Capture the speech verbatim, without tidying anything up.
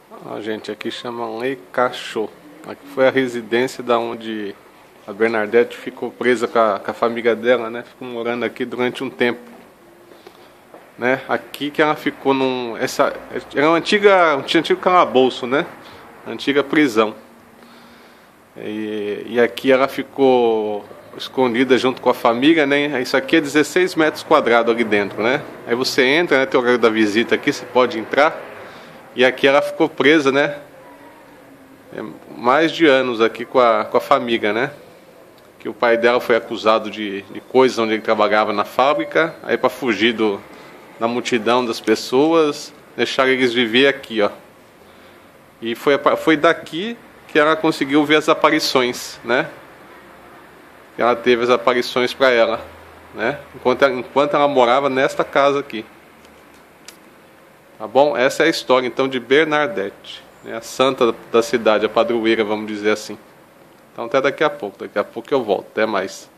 A gente aqui chama Lei Cachô. Aqui foi a residência da onde a Bernadette ficou presa com a, com a família dela, né? Ficou morando aqui durante um tempo, né? Aqui que ela ficou num, essa era uma antiga, um antigo calabouço, né? Antiga prisão. E, e aqui ela ficou escondida junto com a família, né? Isso aqui é dezesseis metros quadrados ali dentro, né? Aí você entra, né? Tem o horário da visita aqui, você pode entrar. E aqui ela ficou presa, né? É, mais de anos aqui com a, com a família, né? Que o pai dela foi acusado de, de coisas onde ele trabalhava na fábrica. Aí para fugir do, da multidão das pessoas, deixaram eles viver aqui, ó. E foi, foi daqui que ela conseguiu ver as aparições, né? Ela teve as aparições para ela, né? Enquanto ela, enquanto ela morava nesta casa aqui. Tá bom? Essa é a história então de Bernadette, né? A santa da cidade, a padroeira, vamos dizer assim. Então até daqui a pouco, daqui a pouco eu volto. Até mais.